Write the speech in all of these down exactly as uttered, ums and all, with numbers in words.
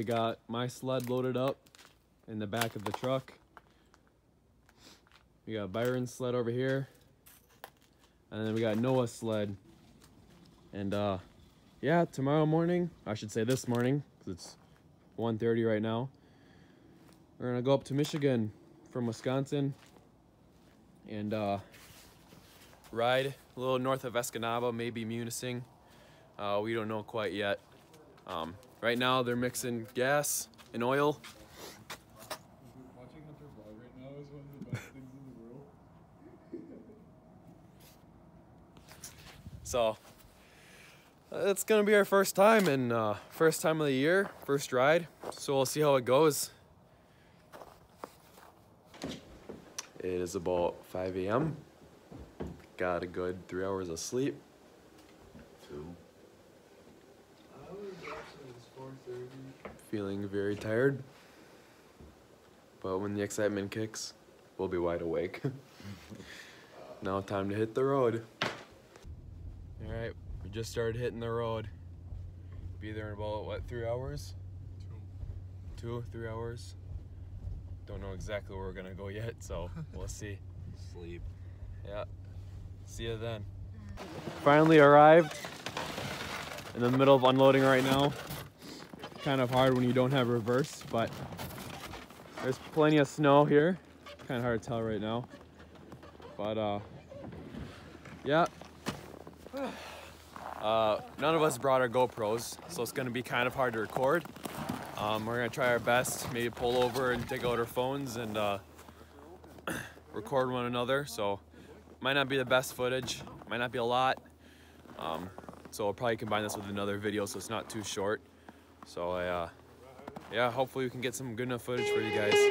we got my sled loaded up in the back of the truck. We got Byron's sled over here. And then we got Noah's sled. And uh, yeah, tomorrow morning, I should say this morning, because it's one thirty right now. We're gonna go up to Michigan from Wisconsin and uh, ride a little north of Escanaba, maybe Munising. Uh, we don't know quite yet. Um, right now they're mixing gas and oil. Watching Hunter vlog right now is one of the best things in the world. So uh, it's gonna be our first time and uh, first time of the year, first ride. So we'll see how it goes. It is about five A M Got a good three hours of sleep. Two. I was actually it's four thirty. Feeling very tired. But when the excitement kicks, we'll be wide awake. Now time to hit the road. All right, we just started hitting the road. Be there in about, what, three hours? Two. Two, three hours. Don't know exactly where we're gonna go yet, so we'll see. Sleep. Yeah. See you then. Finally arrived in the middle of unloading right now. Kind of hard when you don't have reverse, but there's plenty of snow here. Kind of hard to tell right now. But uh, yeah. Uh, none of us brought our GoPros, so it's gonna be kind of hard to record. Um, we're gonna try our best, maybe pull over and take out our phones and uh, record one another. So might not be the best footage, might not be a lot. Um, so we'll probably combine this with another video so it's not too short. So I, uh, yeah, hopefully we can get some good enough footage for you guys.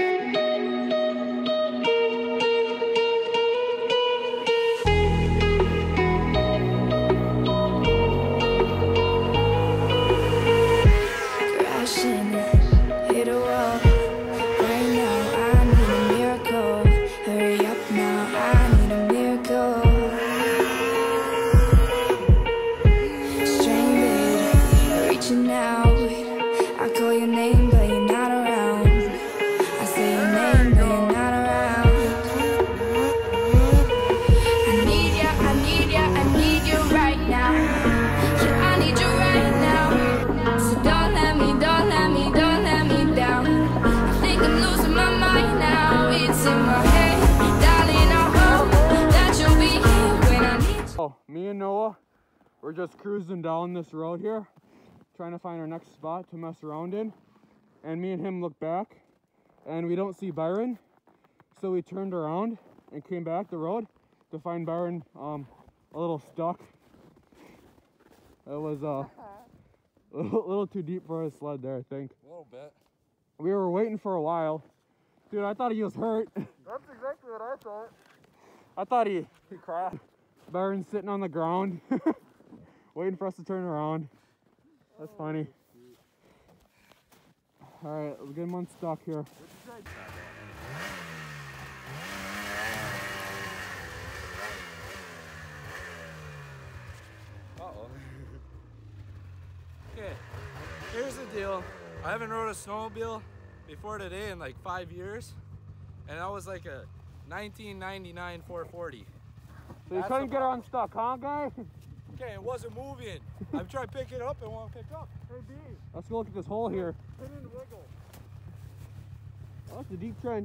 Me and Noah, we're just cruising down this road here, trying to find our next spot to mess around in. And me and him look back, and we don't see Byron, so we turned around and came back the road to find Byron um, a little stuck. It was uh, a little too deep for his sled there, I think. A little bit. We were waiting for a while. Dude, I thought he was hurt. That's exactly what I thought. I thought he, he crashed. Byron's sitting on the ground, waiting for us to turn around. That's funny. All right, let's get him unstuck here. Uh-oh. Okay, here's the deal. I haven't rode a snowmobile before today in like five years, and that was like a nineteen ninety-nine four forty. So you couldn't get her unstuck, huh, guy? Okay, it wasn't moving. I'm trying to pick it up and won't pick up. Hey, B. Let's go look at this hole here. It didn't wiggle. Oh, it's a deep trench.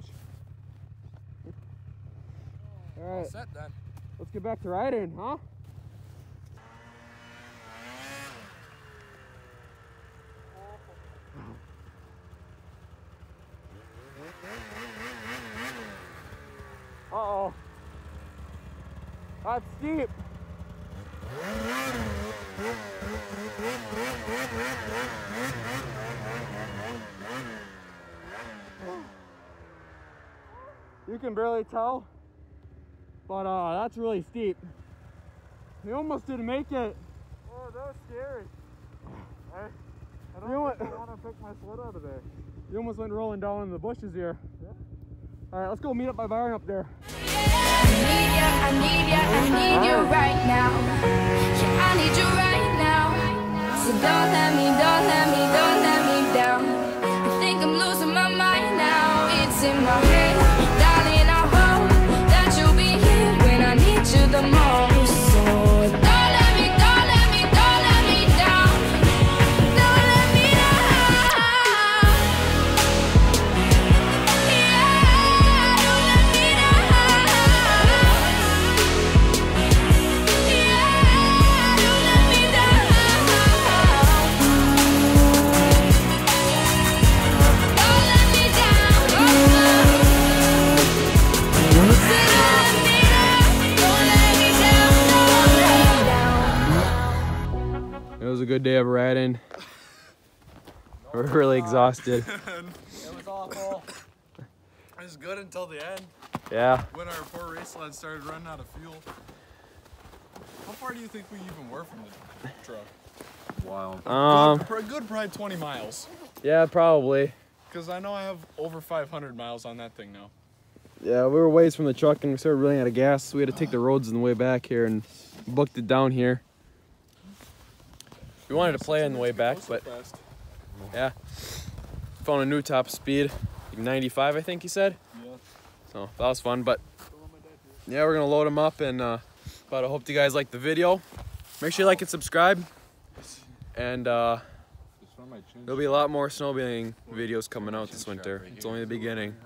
All right. All set then. Let's get back to riding, huh? Uh-oh. That's steep. You can barely tell, but uh, that's really steep. We almost didn't make it. Oh, that was scary. I, I don't You know think what? I want to pick my sled out of there. You almost went rolling down in the bushes here. Yeah. All right, let's go meet up by Byron up there. I need ya, I need ya, I need you right now. Yeah, I need you right now. So don't let me, don't let me, don't let me down. I think I'm losing my mind now. It's in my head, darling. I hope that you'll be here when I need you the most. So don't let me, don't let me, don't let me down. Don't let me down. Yeah, don't let me down. Yeah, don't let me down. Don't let me down. It was a good day of riding. We're really exhausted. It was awful. It was good until the end. Yeah. When our poor race sled started running out of fuel. How far do you think we even were from the truck? Wow. Um. For a good probably twenty miles. Yeah, probably. Because I know I have over five hundred miles on that thing now. Yeah, we were ways from the truck and we started running out of gas, so we had to take the roads on the way back here and booked it down here. We wanted to play on the way back, but yeah. Found a new top speed, like ninety-five, I think he said. Yeah. So that was fun, but yeah, we're gonna load them up, and uh, but I hope you guys like the video. Make sure you like and subscribe, and uh, there'll be a lot more snowmobiling videos coming out this winter. It's only the beginning.